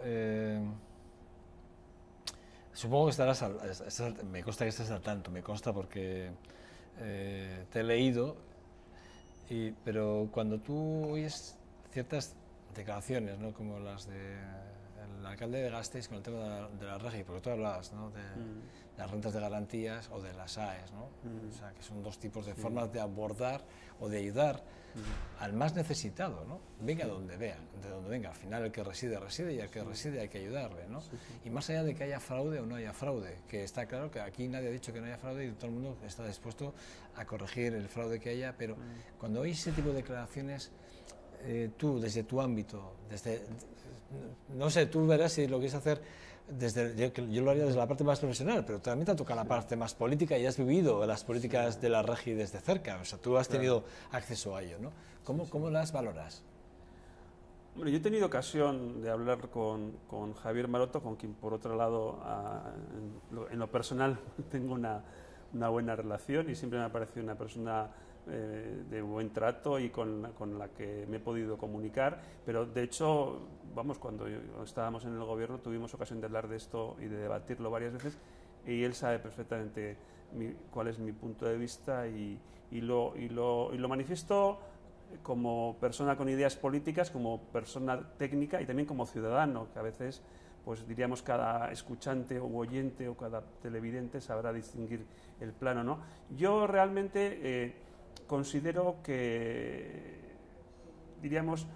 supongo que estarás, me consta que estás al tanto, me consta porque te he leído, pero cuando tú oyes ciertas declaraciones, ¿no?, como las del alcalde de Gasteiz con el tema de la RGI, porque tú hablabas, ¿no?, de las rentas de garantías o de las AES, ¿no? O sea, que son dos tipos de formas de abordar o de ayudar al más necesitado, ¿no? Venga de donde venga, al final el que reside, reside, y al que reside hay que ayudarle, ¿no? Y más allá de que haya fraude o no haya fraude, que está claro que aquí nadie ha dicho que no haya fraude y todo el mundo está dispuesto a corregir el fraude que haya, pero cuando oís ese tipo de declaraciones, tú, desde tu ámbito, no sé, tú verás si lo quieres hacer yo lo haría desde la parte más profesional, pero también te toca la parte más política y has vivido las políticas de la RGI desde cerca, o sea, tú has tenido acceso a ello, ¿no? ¿Cómo las valoras? Bueno, yo he tenido ocasión de hablar con Javier Maroto, con quien por otro lado en lo personal tengo una buena relación y siempre me ha parecido una persona de buen trato y con la que me he podido comunicar, pero de hecho, vamos, cuando estábamos en el gobierno tuvimos ocasión de hablar de esto y de debatirlo varias veces y él sabe perfectamente cuál es mi punto de vista y lo manifiesto como persona con ideas políticas, como persona técnica y también como ciudadano, que a veces, pues diríamos, cada escuchante o oyente o cada televidente sabrá distinguir el plano, ¿no? Yo realmente considero que, diríamos,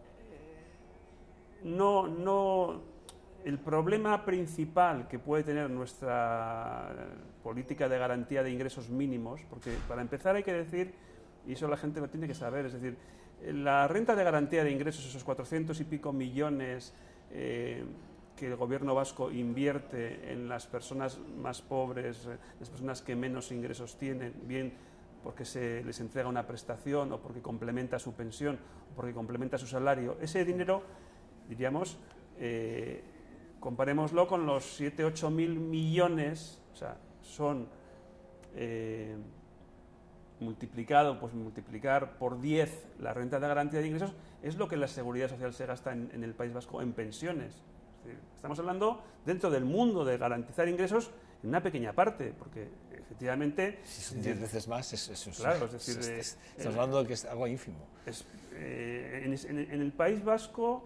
el problema principal que puede tener nuestra política de garantía de ingresos mínimos, porque para empezar hay que decir, y eso la gente lo tiene que saber, es decir, la renta de garantía de ingresos, esos 400 y pico millones que el gobierno vasco invierte en las personas más pobres, las personas que menos ingresos tienen, bien porque se les entrega una prestación o porque complementa su pensión o porque complementa su salario, ese dinero, diríamos, comparémoslo con los 7-8 mil millones, o sea, son multiplicar por 10 la renta de garantía de ingresos es lo que la Seguridad Social se gasta en el País Vasco en pensiones. Es decir, estamos hablando dentro del mundo de garantizar ingresos en una pequeña parte, porque efectivamente... Si son 10 veces más, eso claro, es decir... estamos hablando de que es algo ínfimo. En el País Vasco,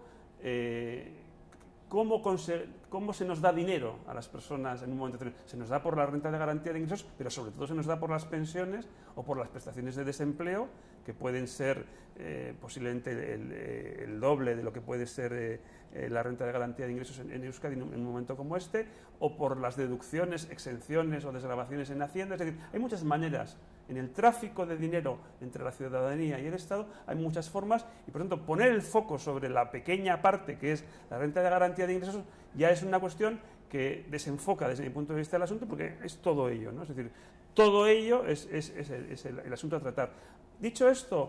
¿cómo se nos da dinero a las personas en un momento determinado? Se nos da por la renta de garantía de ingresos, pero sobre todo se nos da por las pensiones o por las prestaciones de desempleo, que pueden ser posiblemente el doble de lo que puede ser la renta de garantía de ingresos en Euskadi en un momento como este, o por las deducciones, exenciones o desgravaciones en Hacienda. Es decir, hay muchas maneras. En el tráfico de dinero entre la ciudadanía y el Estado hay muchas formas y, por tanto, poner el foco sobre la pequeña parte que es la renta de garantía de ingresos ya es una cuestión que desenfoca desde mi punto de vista el asunto, porque es todo ello, ¿no? Es decir, todo ello es el asunto a tratar. Dicho esto,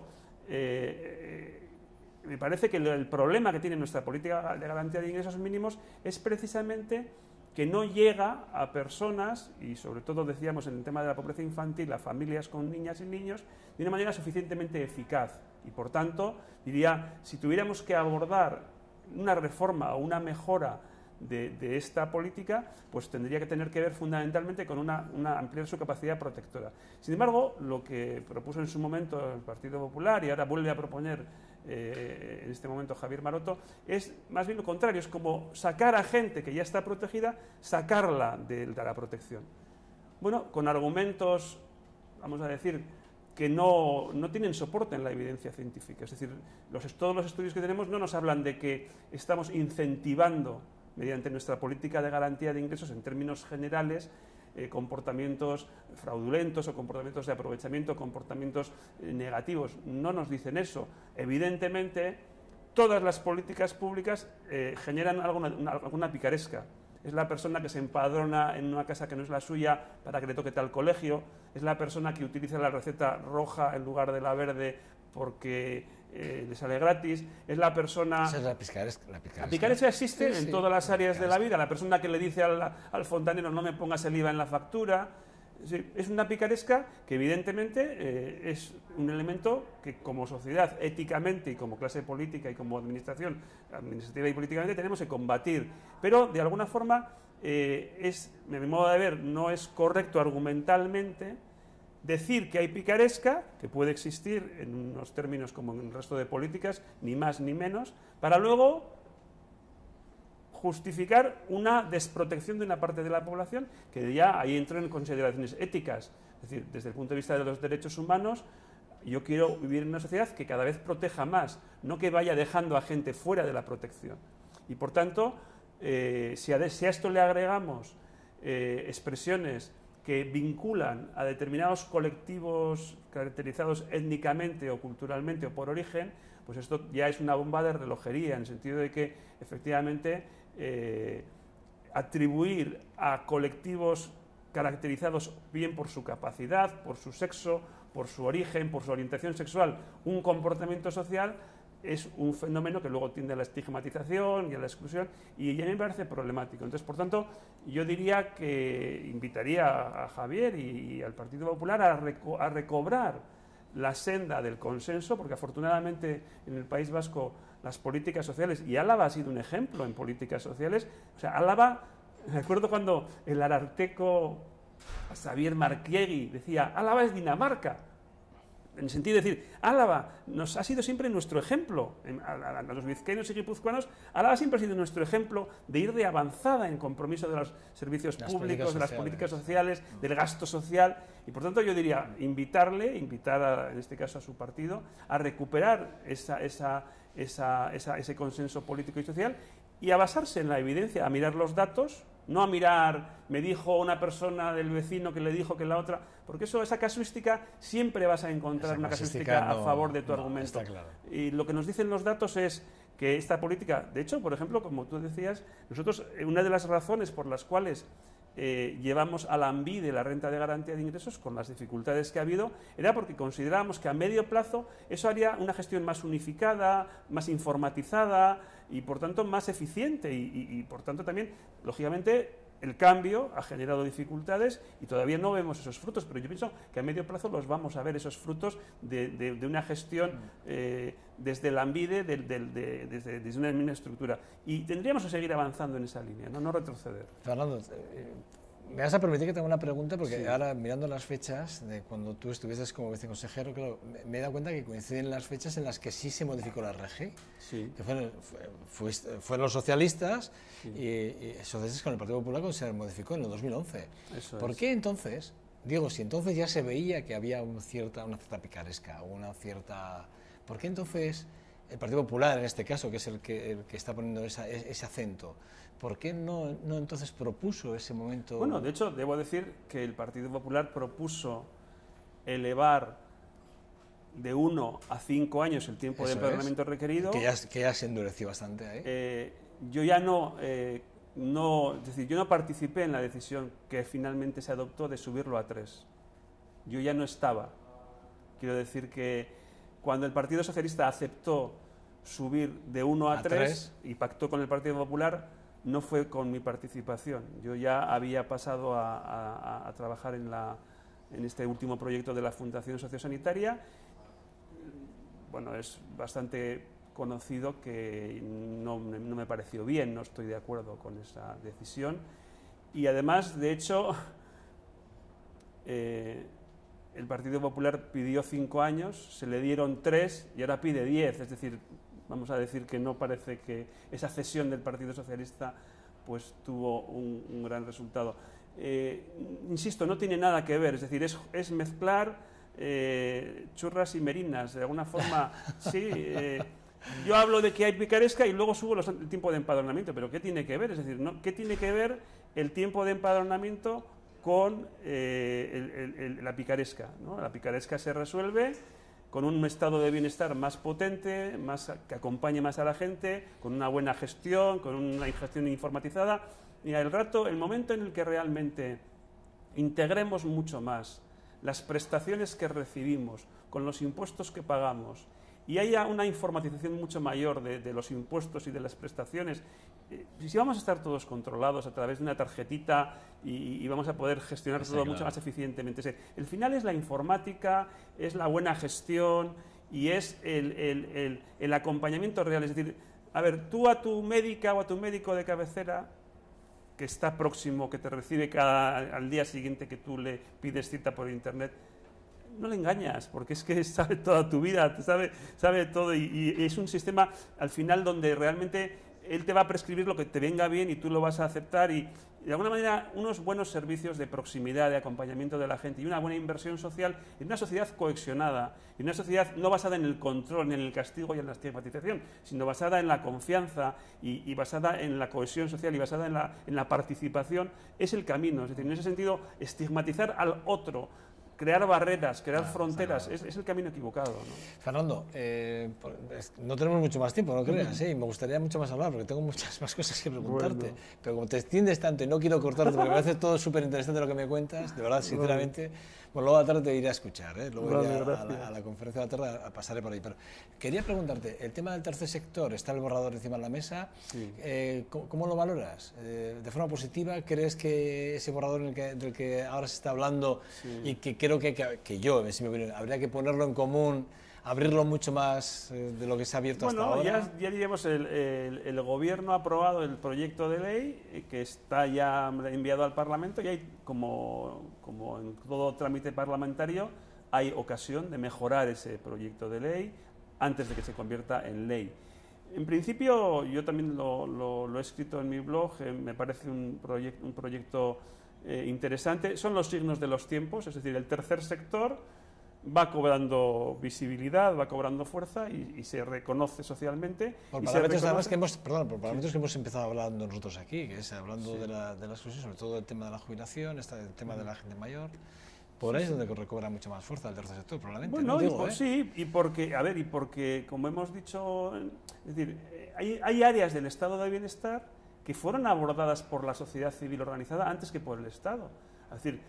me parece que el problema que tiene nuestra política de garantía de ingresos mínimos es precisamente que no llega a personas, y sobre todo decíamos en el tema de la pobreza infantil, a familias con niñas y niños, de una manera suficientemente eficaz. Y por tanto, diría, si tuviéramos que abordar una reforma o una mejora de esta política, pues tendría que tener que ver fundamentalmente con ampliar su capacidad protectora. Sin embargo, lo que propuso en su momento el Partido Popular y ahora vuelve a proponer en este momento Javier Maroto, es más bien lo contrario, es como sacar a gente que ya está protegida, sacarla de la protección. Bueno, con argumentos, vamos a decir, que no tienen soporte en la evidencia científica. Es decir, todos los estudios que tenemos no nos hablan de que estamos incentivando mediante nuestra política de garantía de ingresos en términos generales comportamientos fraudulentos o comportamientos de aprovechamiento, comportamientos negativos. No nos dicen eso. Evidentemente, todas las políticas públicas generan alguna picaresca. es la persona que se empadrona en una casa que no es la suya para que le toque tal colegio, es la persona que utiliza la receta roja en lugar de la verde porque le sale gratis, es la persona... Esa es la picaresca. La picaresca existe en todas las áreas de la vida, la persona que le dice al fontanero no me pongas el IVA en la factura. Es una picaresca que evidentemente es un elemento que como sociedad, éticamente y como clase política y como administración administrativa y políticamente tenemos que combatir, pero de alguna forma a mi modo de ver, no es correcto argumentalmente decir que hay picaresca, que puede existir en unos términos como en el resto de políticas, ni más ni menos, para luego justificar una desprotección de una parte de la población que ya ahí entran en consideraciones éticas. Es decir, desde el punto de vista de los derechos humanos, yo quiero vivir en una sociedad que cada vez proteja más, no que vaya dejando a gente fuera de la protección. Y por tanto, si a esto le agregamos expresiones que vinculan a determinados colectivos caracterizados étnicamente o culturalmente o por origen, pues esto ya es una bomba de relojería, en el sentido de que efectivamente atribuir a colectivos caracterizados bien por su capacidad, por su sexo, por su origen, por su orientación sexual, un comportamiento social, es un fenómeno que luego tiende a la estigmatización y a la exclusión, y ya me parece problemático. Entonces, por tanto, yo diría que invitaría a Javier y al Partido Popular a recobrar la senda del consenso, porque afortunadamente en el País Vasco las políticas sociales, y Álava ha sido un ejemplo en políticas sociales, o sea, Álava, me acuerdo cuando el ararteco Xavier Marquiegui decía, Álava es Dinamarca, en el sentido de decir, Álava ha sido siempre nuestro ejemplo, a los vizcaínos y guipuzcoanos, Álava siempre ha sido nuestro ejemplo de ir de avanzada en compromiso de los servicios públicos, de las políticas sociales, del gasto social, y por tanto yo diría, invitar en este caso a su partido, a recuperar ese consenso político y social y a basarse en la evidencia, a mirar los datos, no a mirar, me dijo una persona del vecino que le dijo que la otra, porque esa casuística siempre vas a encontrar una casuística a favor de tu argumento. Claro. Y lo que nos dicen los datos es que esta política, de hecho, por ejemplo, como tú decías, nosotros, una de las razones por las cuales llevamos a Lanbide la renta de garantía de ingresos, con las dificultades que ha habido, era porque considerábamos que a medio plazo eso haría una gestión más unificada, más informatizada y por tanto más eficiente y por tanto también, lógicamente, el cambio ha generado dificultades y todavía no vemos esos frutos, pero yo pienso que a medio plazo los vamos a ver, esos frutos de una gestión desde Lanbide, desde una misma estructura. Y tendríamos que seguir avanzando en esa línea, no retroceder. Fernando, me vas a permitir que tenga una pregunta, porque sí. Ahora mirando las fechas de cuando tú estuviste como viceconsejero, claro, me he dado cuenta que coinciden las fechas en las que sí se modificó la RG, sí. que fueron los socialistas, sí. y socialistas con el Partido Popular cuando se modificó en el 2011. ¿Por qué entonces, digo, si entonces ya se veía que había una cierta picaresca, ¿por qué entonces el Partido Popular, en este caso, que es el que está poniendo ese acento, ¿por qué no entonces propuso ese momento? Bueno, de hecho, debo decir que el Partido Popular propuso elevar de 1 a 5 años el tiempo de empadronamiento requerido. Que ya se endureció bastante ahí. Yo ya es decir, yo no participé en la decisión que finalmente se adoptó de subirlo a 3. Yo ya no estaba. Quiero decir que cuando el Partido Socialista aceptó subir de 1 a 3 y pactó con el Partido Popular, no fue con mi participación. Yo ya había pasado a trabajar en este último proyecto de la Fundación Sociosanitaria. Bueno, es bastante conocido que no me pareció bien, no estoy de acuerdo con esa decisión. Y además, de hecho, el Partido Popular pidió 5 años, se le dieron 3 y ahora pide 10, es decir, vamos a decir que no parece que esa cesión del Partido Socialista pues tuvo un gran resultado. Insisto, no tiene nada que ver, es decir, es mezclar churras y merinas, de alguna forma, sí. Yo hablo de que hay picaresca y luego subo el tiempo de empadronamiento, pero ¿qué tiene que ver? Es decir, ¿qué tiene que ver el tiempo de empadronamiento con la picaresca, ¿no? La picaresca se resuelve con un estado de bienestar más potente, que acompañe más a la gente, con una buena gestión, con una gestión informatizada. Y el momento en el que realmente integremos mucho más las prestaciones que recibimos con los impuestos que pagamos y haya una informatización mucho mayor de los impuestos y de las prestaciones, si vamos a estar todos controlados a través de una tarjetita y vamos a poder gestionar todo mucho más eficientemente. El final es la informática, es la buena gestión y es el acompañamiento real. Es decir, a ver, tú a tu médica o a tu médico de cabecera que está próximo, que te recibe al día siguiente que tú le pides cita por internet, no le engañas, porque es que sabe toda tu vida, sabe todo y es un sistema al final donde realmente él te va a prescribir lo que te venga bien y tú lo vas a aceptar y de alguna manera unos buenos servicios de proximidad, de acompañamiento de la gente y una buena inversión social en una sociedad cohesionada, en una sociedad no basada en el control, ni en el castigo y en la estigmatización, sino basada en la confianza y basada en la cohesión social y basada en la participación, es el camino. Es decir, en ese sentido, estigmatizar al otro, crear barreras, crear fronteras, es el camino equivocado, ¿no? Fernando, no tenemos mucho más tiempo, no creas, me gustaría mucho más hablar porque tengo muchas más cosas que preguntarte, pero como te extiendes tanto y no quiero cortarte porque me parece todo súper interesante lo que me cuentas, de verdad, sinceramente, bueno, luego a la tarde te iré a escuchar, luego iré a la conferencia de la tarde, pasaré por ahí, pero quería preguntarte, el tema del tercer sector, está el borrador encima de la mesa, ¿cómo lo valoras? ¿De forma positiva? ¿Crees que ese borrador del que ahora se está hablando y que creo que yo, en mi opinión, habría que ponerlo en común, abrirlo mucho más de lo que se ha abierto hasta ahora? Bueno, ya diremos, el Gobierno ha aprobado el proyecto de ley que está ya enviado al Parlamento y hay, como en todo trámite parlamentario, hay ocasión de mejorar ese proyecto de ley antes de que se convierta en ley. En principio, yo también lo he escrito en mi blog, me parece un proyecto interesante. Son los signos de los tiempos, es decir, el tercer sector va cobrando visibilidad, va cobrando fuerza y se reconoce socialmente. Por parámetros además por parámetros que hemos empezado hablando nosotros aquí, que es hablando de la exclusión, sobre todo el tema de la jubilación, el tema de la gente mayor. Por ahí es donde recobra mucha más fuerza el tercer sector, probablemente. Bueno, sí, y porque, como hemos dicho, es decir, hay áreas del estado de bienestar que fueron abordadas por la sociedad civil organizada antes que por el Estado. Es decir,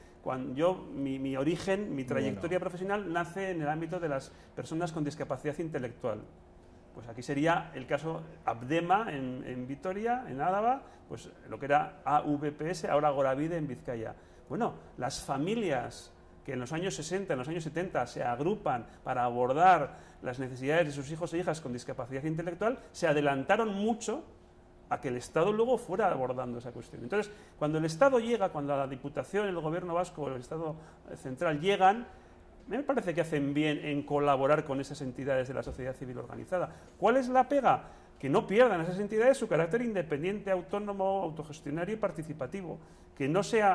mi origen, mi trayectoria profesional nace en el ámbito de las personas con discapacidad intelectual. Pues aquí sería el caso Abdema en Vitoria, en Álava, pues lo que era AVPS, ahora Goravide en Vizcaya. Bueno, las familias que en los años 60, en los años 70 se agrupan para abordar las necesidades de sus hijos e hijas con discapacidad intelectual, se adelantaron mucho a que el Estado luego fuera abordando esa cuestión. Entonces, cuando el Estado llega, cuando la Diputación, el Gobierno vasco o el Estado central llegan, me parece que hacen bien en colaborar con esas entidades de la sociedad civil organizada. ¿Cuál es la pega? Que no pierdan esas entidades su carácter independiente, autónomo, autogestionario y participativo, que no se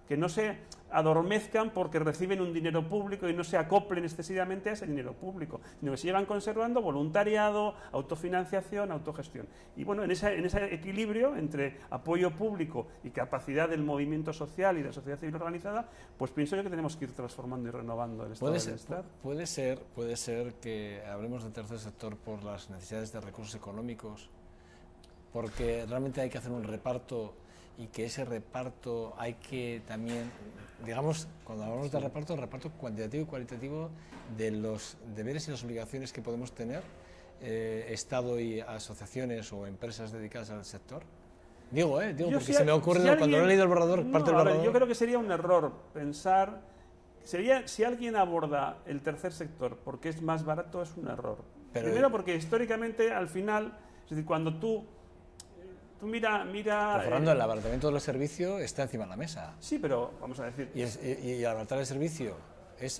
adormezcan porque reciben un dinero público y no se acoplen excesivamente a ese dinero público, sino que sigan conservando voluntariado, autofinanciación, autogestión. Y bueno, en ese equilibrio entre apoyo público y capacidad del movimiento social y de la sociedad civil organizada, pues pienso yo que tenemos que ir transformando y renovando el estado de bienestar. Puede ser que hablemos del tercer sector por las necesidades de recursos económicos, porque realmente hay que hacer un reparto y que ese reparto hay que también, digamos, cuando hablamos de reparto, el reparto cuantitativo y cualitativo de los deberes y las obligaciones que podemos tener Estado y asociaciones o empresas dedicadas al sector. Digo, porque se me ocurre cuando lo he leído el borrador, yo creo que sería un error pensar, si alguien aborda el tercer sector porque es más barato, es un error. Primero porque históricamente, al final, es decir, cuando tú mira... Fernando, el abaratamiento de los servicios está encima de la mesa. Sí, pero vamos a decir... Y abaratar el servicio es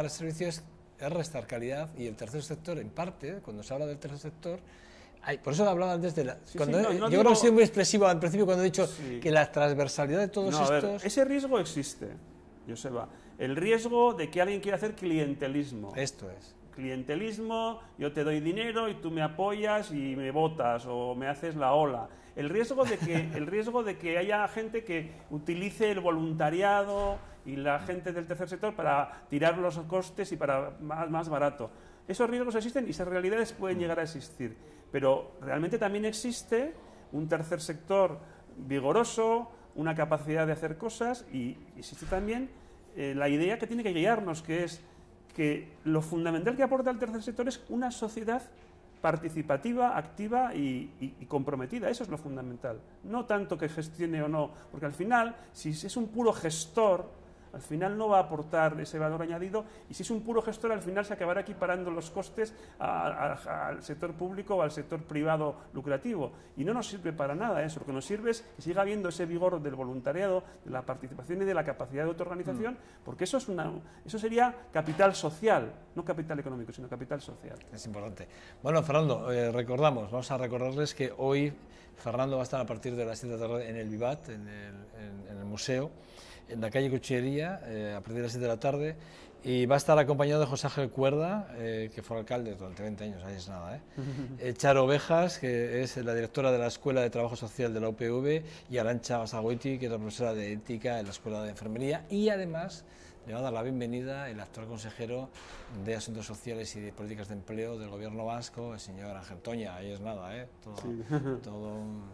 restar calidad, y el tercer sector, en parte, cuando se habla del tercer sector... por eso hablaba antes de la... yo creo que he sido muy expresivo al principio cuando he dicho que la transversalidad de todos estos... ese riesgo existe, Joseba. El riesgo de que alguien quiera hacer clientelismo. Esto es. Clientelismo, yo te doy dinero y tú me apoyas y me votas o me haces la ola. El riesgo de que haya gente que utilice el voluntariado y la gente del tercer sector para tirar los costes y para más barato. Esos riesgos existen y esas realidades pueden llegar a existir, pero realmente también existe un tercer sector vigoroso, una capacidad de hacer cosas, y existe también la idea que tiene que guiarnos, que es que lo fundamental que aporta el tercer sector es una sociedad participativa, activa y comprometida. Eso es lo fundamental. No tanto que gestione o no, porque al final, si es un puro gestor, al final no va a aportar ese valor añadido, y si es un puro gestor, al final se acabará equiparando los costes al sector público o al sector privado lucrativo, y no nos sirve para nada eso. Lo que nos sirve es que siga habiendo ese vigor del voluntariado, de la participación y de la capacidad de autoorganización, porque eso sería capital social, no capital económico, sino capital social. Es importante. Bueno, Fernando, vamos a recordarles que hoy Fernando va a estar a partir de las 7 de la tarde en el Vivat, en el museo, en la calle Cuchillería, a partir de las 7 de la tarde, y va a estar acompañado de José Ángel Cuerda, que fue alcalde durante 20 años, ahí es nada, Charo Ovejas, que es la directora de la Escuela de Trabajo Social de la UPV, y Arantxa Basagoiti, que es la profesora de ética en la Escuela de Enfermería, y además le va a dar la bienvenida el actual consejero de Asuntos Sociales y de Políticas de Empleo del Gobierno vasco, el señor Ángel Toña, ahí es nada, todo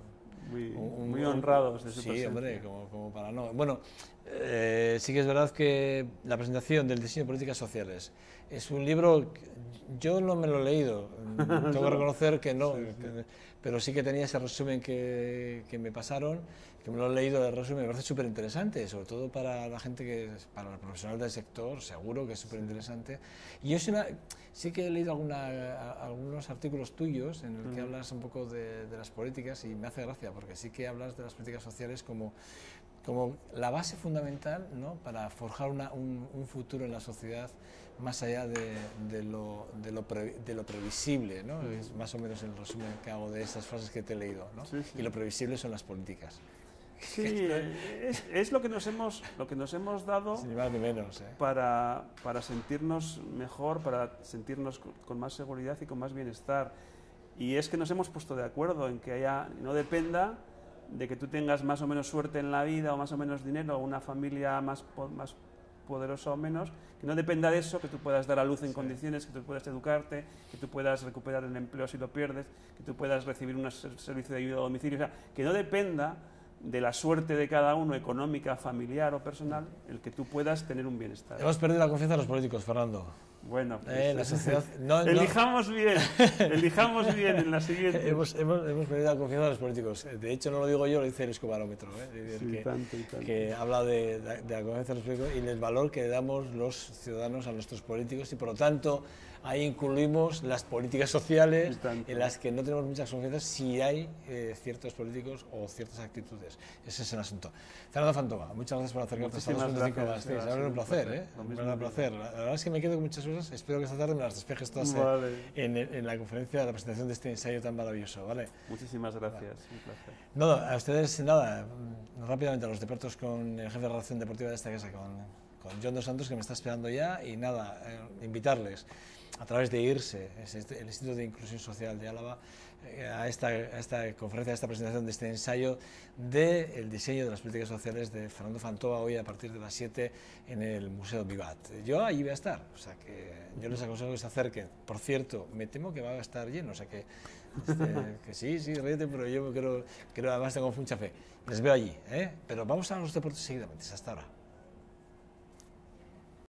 muy honrados de su presencia. Sí, hombre, como para no. Bueno, sí que es verdad que la presentación del diseño de políticas sociales es un libro, yo no me lo he leído, tengo que reconocer que no, pero sí que tenía ese resumen que me pasaron, que me lo he leído, el resumen me parece súper interesante, sobre todo para la gente para los profesionales del sector, seguro que es súper interesante. Y yo sí que he leído algunos artículos tuyos en el que hablas un poco de las políticas, y me hace gracia, porque sí que hablas de las políticas sociales como la base fundamental, ¿no?, para forjar un futuro en la sociedad más allá de lo previsible, ¿no? Es más o menos el resumen que hago de esas frases que te he leído, ¿no? Sí. Y lo previsible son las políticas. Sí, es lo que nos hemos dado ni más ni menos, para sentirnos mejor, para sentirnos con más seguridad y con más bienestar. Y es que nos hemos puesto de acuerdo en que no dependa de que tú tengas más o menos suerte en la vida o más o menos dinero o una familia más poderosa o menos, que no dependa de eso, que tú puedas dar a luz en condiciones, que tú puedas educarte, que tú puedas recuperar el empleo si lo pierdes, que tú puedas recibir un servicio de ayuda a domicilio, o sea, que no dependa de la suerte de cada uno, económica, familiar o personal, el que tú puedas tener un bienestar. Hemos perdido la confianza de los políticos, Fernando. Bueno, pues, la sociedad, elijamos bien en la siguiente. Hemos perdido la confianza de los políticos. De hecho, no lo digo yo, lo dice el Escobarómetro, que habla de la confianza de los políticos y del valor que damos los ciudadanos a nuestros políticos, y por lo tanto ahí incluimos las políticas sociales en las que no tenemos muchas confianzas si hay ciertos políticos o ciertas actitudes. Ese es el asunto. Fernando Fantova, muchas gracias por acercarte a los 25 más. Ha sido un placer, un placer. La verdad es que me quedo con muchas cosas. Espero que esta tarde me las despejes todas en la conferencia de la presentación de este ensayo tan maravilloso. ¿Vale? Muchísimas gracias. Un placer. No, a ustedes, rápidamente a los deportes con el jefe de redacción deportiva de esta casa, con John Dos Santos, que me está esperando ya, y invitarles a través de IRSE, el Instituto de Inclusión Social de Álava, a esta conferencia, a esta presentación de este ensayo del diseño de las políticas sociales de Fernando Fantova, hoy a partir de las 7 en el Museo Vivat. Yo allí voy a estar, o sea que yo les aconsejo que se acerquen. Por cierto, me temo que va a estar lleno, o sea que sí, ríete, pero yo creo además tengo mucha fe. Les veo allí, pero vamos a los deportes seguidamente. Hasta ahora.